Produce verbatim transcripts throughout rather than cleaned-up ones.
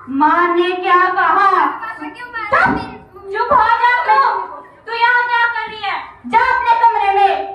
माँ ने क्या कहा? चुप हो जा तू। तू यहाँ क्या कर रही है? जा अपने कमरे में।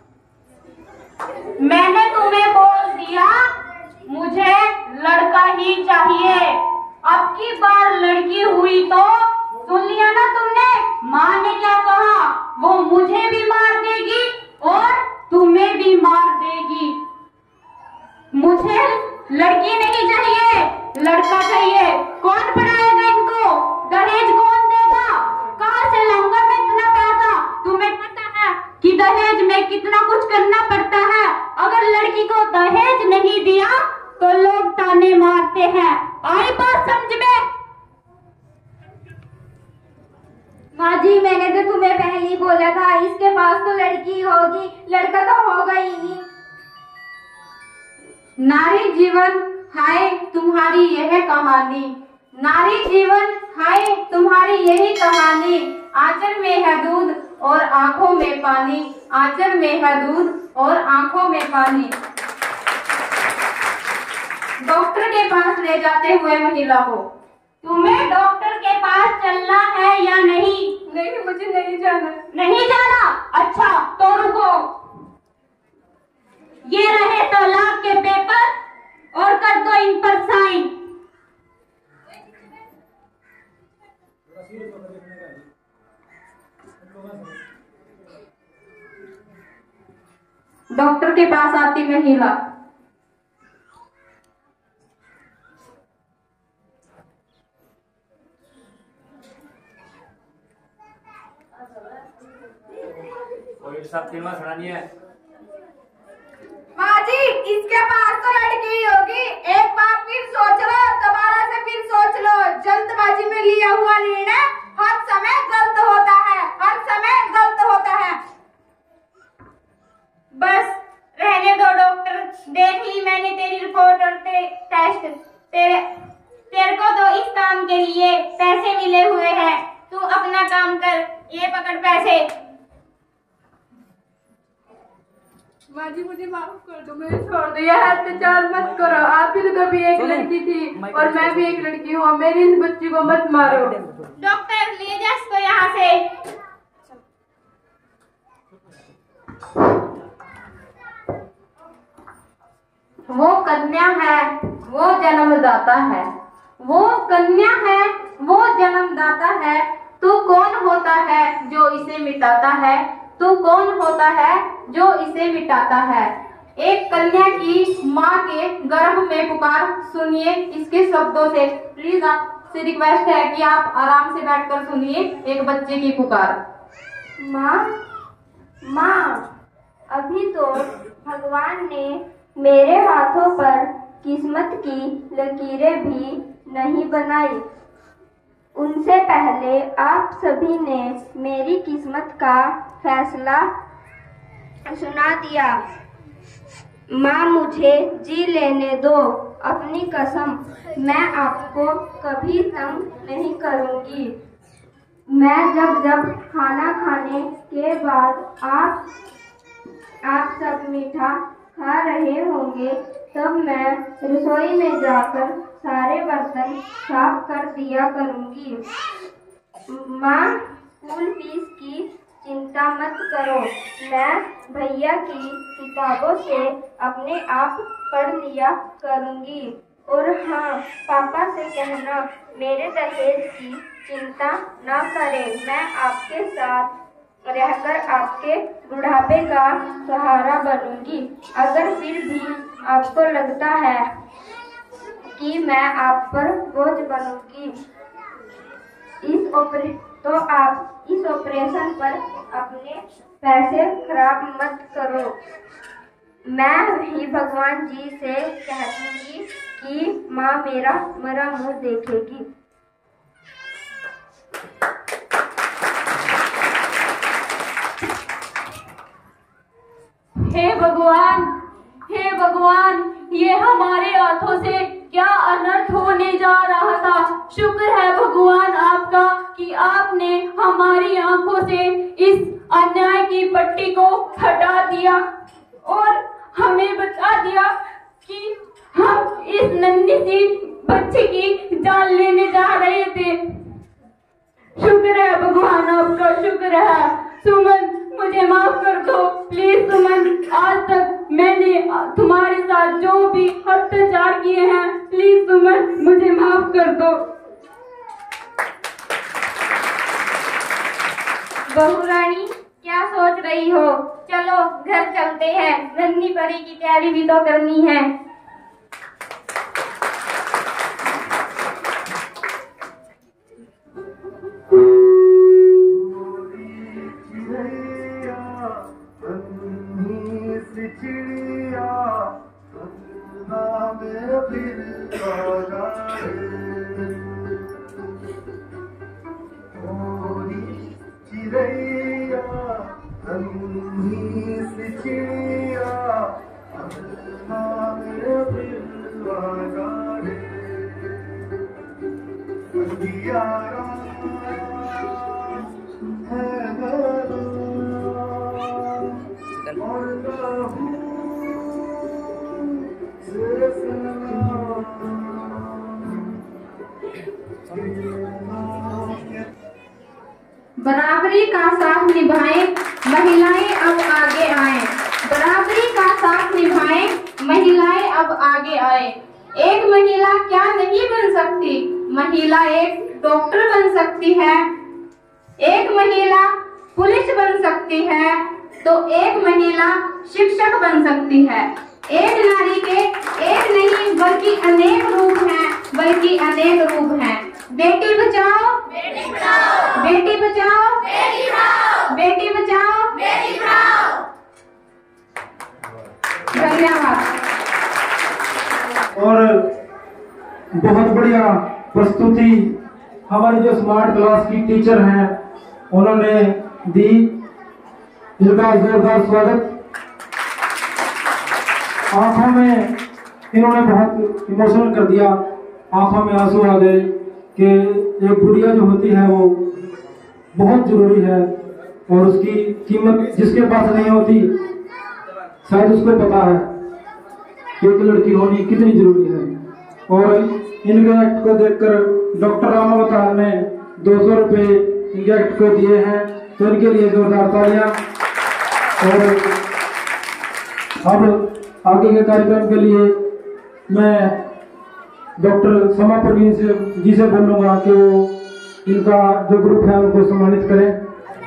मैंने तुम्हें बोल दिया मुझे लड़का ही चाहिए। अब की बार लड़की हुई तो सुन लिया ना तुमने? माँ ने क्या कहा? वो मुझे भी मार देगी और तुम्हें भी मार देगी। मुझे लड़की नहीं चाहिए, लड़का चाहिए। कौन पढ़ाएगा इनको? दहेज कौन देगा? कहाँ से लाऊंगा मैं इतना पैसा? तुम्हें पता है कि दहेज में कितना कुछ करना पड़ता है। अगर लड़की को दहेज नहीं दिया तो लोग ताने मारते हैं। आई बात समझ में? माँ जी, मैंने तो तुम्हें पहले ही बोला था इसके पास तो लड़की होगी, लड़का तो होगा ही नहीं। नारी जीवन हाय तुम्हारी यह कहानी। नारी जीवन हाय तुम्हारी यही कहानी। आंचल में है दूध और आंखों में पानी। आंचल में है दूध और आंखों में पानी। डॉक्टर के पास ले जाते हुए महिला को, तुम्हें डॉक्टर के पास चलना है या नहीं? नहीं, मुझे नहीं जाना। नहीं जाना? अच्छा तो रुको। ये रहे तलाक के पेपर और कर दो इन पर साइन। डॉक्टर के पास आती महिला, है। माँ जी, इसके पास तो लड़की ही होगी। एक बार फिर सोच लो, दोबारा से फिर सोच लो। जल्दबाजी में लिया हुआ निर्णय हर समय गलत होता है, हर समय गलत होता है। बस रहने दो डॉक्टर। देख ली मैंने तेरी रिपोर्ट और ते, टेस्ट। तेरे तेरे को तो इस काम के लिए पैसे मिले हुए हैं। तू अपना काम कर। ये पकड़ पैसे। माँ जी, मुझे माफ कर दो, मुझे छोड़ दो। यह अत्याचार मत करो। आप भी तो कभी एक लड़की थी और मैं भी एक लड़की हूँ। मेरी इस बच्ची को मत मारो। डॉक्टर ले जा इसको यहाँ से। वो कन्या है, वो जन्मदाता है। वो कन्या है, वो जन्मदाता है। तू कौन होता है जो इसे मिटाता है? तू कौन होता है जो इसे मिटाता है? एक कन्या की माँ के गर्भ में पुकार सुनिए इसके शब्दों से। प्लीज आपसे रिक्वेस्ट है कि आप आराम से बैठकर सुनिए एक बच्चे की पुकार। माँ, माँ, अभी तो भगवान ने मेरे हाथों पर किस्मत की लकीरें भी नहीं बनाई। उनसे पहले आप सभी ने मेरी किस्मत का फैसला सुना दिया। माँ, मुझे जी लेने दो। अपनी कसम, मैं आपको कभी तंग नहीं करूँगी। मैं जब जब खाना खाने के बाद आप आप सब मीठा खा रहे होंगे तब मैं रसोई में जाकर सारे बर्तन साफ कर दिया करूँगी। माँ, स्कूल फीस की चिंता मत करो। मैं भैया की किताबों से अपने आप पढ़ लिया करूँगी। और हाँ, पापा से कहना मेरे दहेज की चिंता ना करें। मैं आपके साथ रहकर आपके बुढ़ापे का सहारा बनूंगी। अगर फिर भी आपको लगता है कि मैं आप पर बोझ बनूंगी इस ऑपरे तो आप इस ऑपरेशन पर अपने पैसे खराब मत करो। मैं ही भगवान जी से कह दूंगी कि माँ मेरा मरा मुंह देखेगी। हे भगवान, हे भगवान, ये हमारे हाथों से क्या अनर्थ होने जा रहा था। शुक्र है भगवान आपका कि आपने हमारी आंखों से इस अन्याय की पट्टी को हटा दिया और हमें बता दिया कि हम इस नन्ही सी बच्ची की जान लेने जा रहे थे। शुक्र है भगवान, आपका शुक्र है। सुमन, मुझे माफ कर दो प्लीज सुमन। आज तक मैंने तुम्हारे साथ जो भी अत्याचार किए हैं, प्लीज सुमन मुझे माफ कर दो। बहू रानी, क्या सोच रही हो? चलो घर चलते हैं, नन्ही परी की तैयारी भी तो करनी है। बराबरी का साथ निभाएं, महिलाएं अब आगे आए। बराबरी का साथ निभाएं, महिलाएं अब आगे आए। एक महिला क्या नहीं बन सकती? महिला एक डॉक्टर बन सकती है, एक महिला पुलिस बन सकती है, तो एक महिला शिक्षक बन सकती है। एक नारी के एक नहीं बल्कि अनेक रूप हैं, बल्कि अनेक रूप हैं। बेटी बचाओ बेटी पढ़ाओ, बेटी बचाओ बेटी पढ़ाओ, बेटी बचाओ बेटी पढ़ाओ। धन्यवाद। और बहुत बढ़िया प्रस्तुति हमारे जो स्मार्ट क्लास की टीचर हैं उन्होंने दी। इनका जोरदार स्वागत। आंखों में इन्होंने बहुत इमोशनल कर दिया, आंखों में आंसू आ गए कि एक गुड़िया जो होती है वो बहुत जरूरी है और उसकी कीमत जिसके पास नहीं होती शायद उसको पता है कि एक लड़की होनी कितनी जरूरी है। और इनके एक्ट को देखकर डॉक्टर रामावतार ने दो सौ रुपये इनके एक्ट को दिए हैं, तो इनके लिए जोरदार तालियां। और अब आगे के कार्यक्रम के लिए मैं डॉक्टर समा परवीन से जी से बोलूंगा कि वो इनका जो ग्रुप है उनको सम्मानित करें।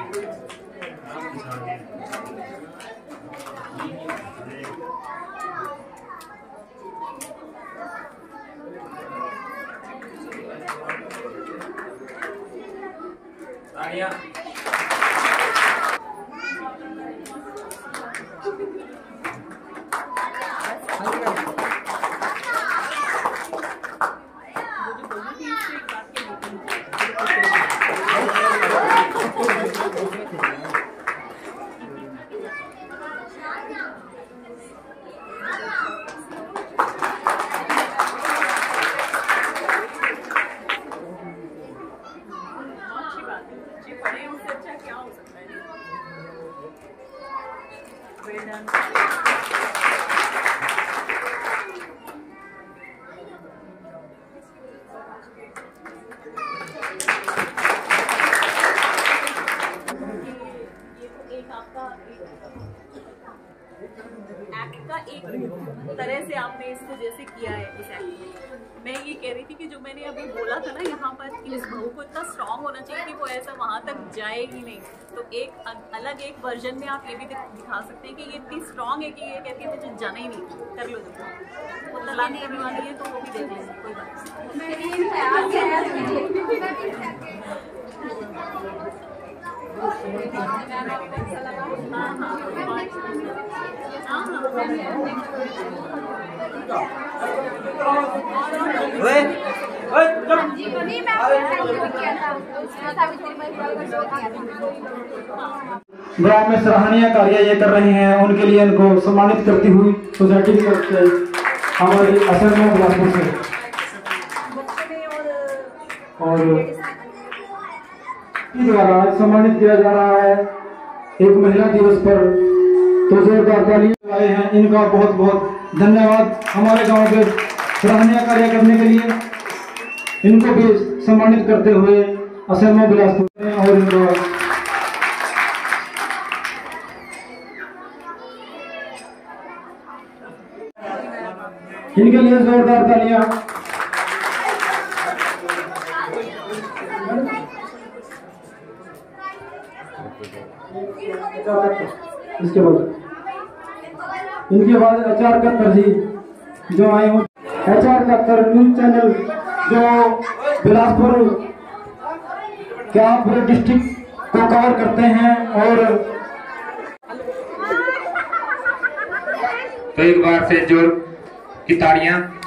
एक्ट का एक तरह से आपने इसको जैसे किया है इस एक्ट में। मैं ये कह रही थी कि जो मैंने अभी बोला था ना यहाँ पर कि इस बहू को इतना स्ट्रांग होना चाहिए कि वो ऐसा वहाँ तक जाए ही नहीं, तो एक अलग एक वर्जन में आप ये भी दिखा सकते हैं कि ये इतनी स्ट्रांग है कि ये कहती है मुझे जाना ही नहीं, कर लो जो वो तलाक करने वाली है तो वो भी देख लेंगे, कोई ग्राम में सराहनीय कार्य ये कर रही हैं, उनके लिए इनको सम्मानित करती हुई सोसाइटी की तरफ से हमारी असर में बिलासपुर से और द्वारा सम्मानित किया जा रहा है एक महिला दिवस पर, तो जोरदार तालियां आए हैं। इनका बहुत बहुत धन्यवाद हमारे गांव के सराहनीय कार्य करने के लिए। इनको भी सम्मानित करते हुए असम बिलासपुर में और इनको इनके लिए जोरदार तालियां। इसके बाद इनके बाद एच आर कत्तर जी जो आए हो, एच आर कत्तर न्यूज चैनल जो बिलासपुर क्या पूरे डिस्ट्रिक्ट को कवर करते हैं। और तो एक बार से जोर की तालियां।